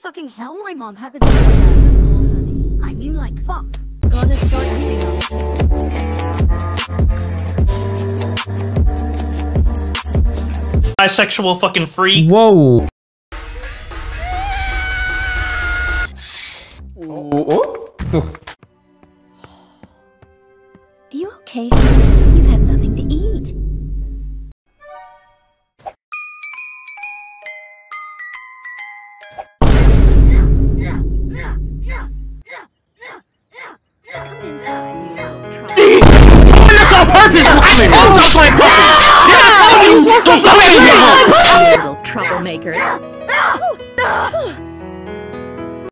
fucking hell my mom has a date with us? I mean like fuck. Gonna start eating them. Bisexual fucking freak. Whoa. Are you okay? You've had nothing to eat. Come inside, you little trouble. This on purpose, woman! Don't Little troublemaker.